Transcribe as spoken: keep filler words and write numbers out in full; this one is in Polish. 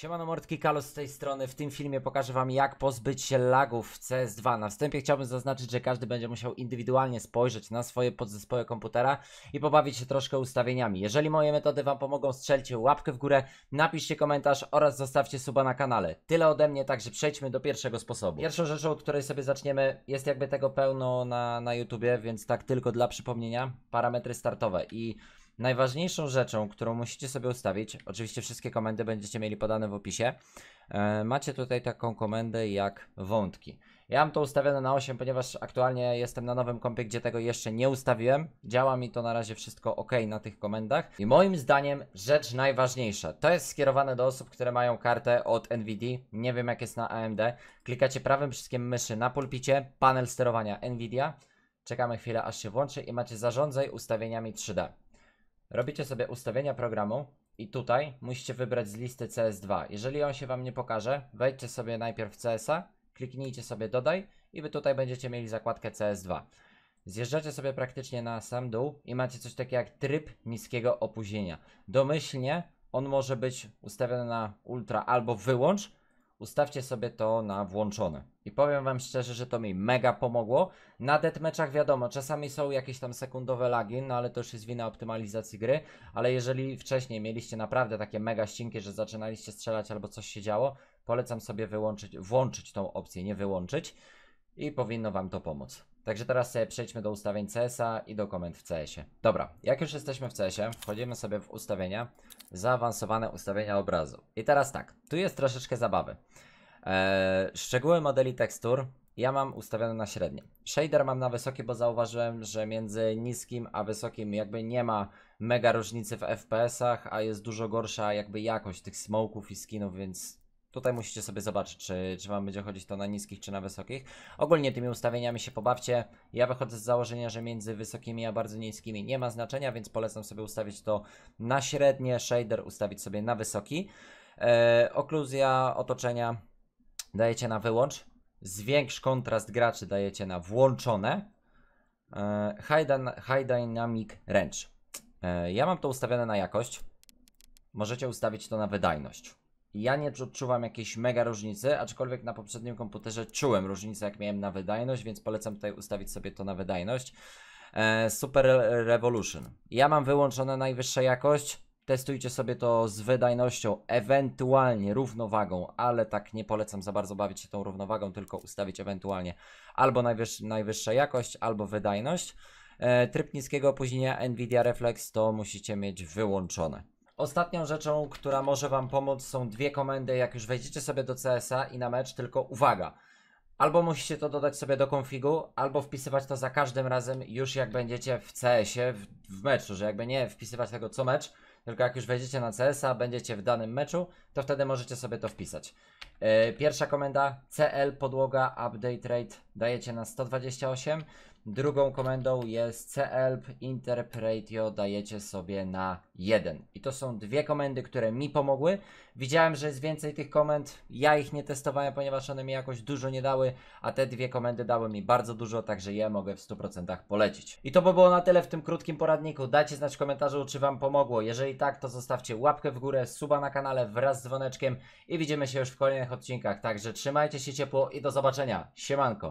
Siemano mordki, Kalos z tej strony. W tym filmie pokażę wam, jak pozbyć się lagów w C S dwa. Na wstępie chciałbym zaznaczyć, że każdy będzie musiał indywidualnie spojrzeć na swoje podzespoły komputera i pobawić się troszkę ustawieniami. Jeżeli moje metody wam pomogą, strzelcie łapkę w górę, napiszcie komentarz oraz zostawcie suba na kanale. Tyle ode mnie, także przejdźmy do pierwszego sposobu. Pierwszą rzeczą, od której sobie zaczniemy, jest jakby tego pełno na, na YouTubie, więc tak tylko dla przypomnienia, parametry startowe. I najważniejszą rzeczą, którą musicie sobie ustawić, oczywiście wszystkie komendy będziecie mieli podane w opisie, e, macie tutaj taką komendę jak wątki. Ja mam to ustawione na osiem, ponieważ aktualnie jestem na nowym kompie, gdzie tego jeszcze nie ustawiłem. Działa mi to na razie wszystko ok na tych komendach. I moim zdaniem rzecz najważniejsza, to jest skierowane do osób, które mają kartę od Nvidia, nie wiem jak jest na A M D. Klikacie prawym przyciskiem myszy na pulpicie, panel sterowania Nvidia. Czekamy chwilę aż się włączy i macie zarządzaj ustawieniami trzy D. Robicie sobie ustawienia programu i tutaj musicie wybrać z listy C S dwa. Jeżeli on się wam nie pokaże, wejdźcie sobie najpierw w C S a, kliknijcie sobie dodaj i wy tutaj będziecie mieli zakładkę C S dwa. Zjeżdżacie sobie praktycznie na sam dół i macie coś takiego jak tryb niskiego opóźnienia. Domyślnie on może być ustawiony na ultra albo wyłącz. Ustawcie sobie to na włączone. I powiem wam szczerze, że to mi mega pomogło. Na deathmatchach wiadomo, czasami są jakieś tam sekundowe lagi, no ale to już jest wina optymalizacji gry. Ale jeżeli wcześniej mieliście naprawdę takie mega ścinki, że zaczynaliście strzelać albo coś się działo, polecam sobie wyłączyć, włączyć tą opcję, nie wyłączyć. I powinno wam to pomóc. Także teraz sobie przejdźmy do ustawień C S a i do komend w C S ie. Dobra, jak już jesteśmy w C S ie, wchodzimy sobie w ustawienia, zaawansowane ustawienia obrazu. I teraz tak, tu jest troszeczkę zabawy. Eee, szczegóły modeli tekstur ja mam ustawione na średnie. Shader mam na wysoki, bo zauważyłem, że między niskim a wysokim jakby nie ma mega różnicy w F P S ach, a jest dużo gorsza jakby jakość tych smoków i skinów, więc tutaj musicie sobie zobaczyć, czy, czy wam będzie chodzić to na niskich, czy na wysokich. Ogólnie tymi ustawieniami się pobawcie. Ja wychodzę z założenia, że między wysokimi a bardzo niskimi nie ma znaczenia, więc polecam sobie ustawić to na średnie, shader ustawić sobie na wysoki. Eee, okluzja otoczenia dajecie na wyłącz. Zwiększ kontrast graczy dajecie na włączone. Eee, high, high Dynamic Range. Eee, ja mam to ustawione na jakość. Możecie ustawić to na wydajność. Ja nie odczuwam jakiejś mega różnicy, aczkolwiek na poprzednim komputerze czułem różnicę, jak miałem na wydajność, więc polecam tutaj ustawić sobie to na wydajność. E, Super Revolution. Ja mam wyłączone najwyższa jakość. Testujcie sobie to z wydajnością, ewentualnie równowagą, ale tak nie polecam za bardzo bawić się tą równowagą, tylko ustawić ewentualnie albo najwyższa, najwyższa jakość, albo wydajność. E, tryb niskiego opóźnienia Nvidia Reflex to musicie mieć wyłączone. Ostatnią rzeczą, która może wam pomóc, są dwie komendy, jak już wejdziecie sobie do C S a i na mecz, tylko uwaga, albo musicie to dodać sobie do konfigu, albo wpisywać to za każdym razem już jak będziecie w C S ie, w, w meczu, że jakby nie wpisywać tego co mecz, tylko jak już wejdziecie na C S a, będziecie w danym meczu, to wtedy możecie sobie to wpisać. Yy, pierwsza komenda, C L podłoga update rate dajecie na sto dwadzieścia osiem. Drugą komendą jest C L interpretio dajecie sobie na jeden. I to są dwie komendy, które mi pomogły. Widziałem, że jest więcej tych komend. Ja ich nie testowałem, ponieważ one mi jakoś dużo nie dały, a te dwie komendy dały mi bardzo dużo, także je mogę w stu procentach polecić. I to by było na tyle w tym krótkim poradniku. Dajcie znać w komentarzu, czy wam pomogło. Jeżeli tak, to zostawcie łapkę w górę, suba na kanale wraz z dzwoneczkiem i widzimy się już w kolejnych odcinkach. Także trzymajcie się ciepło i do zobaczenia. Siemanko.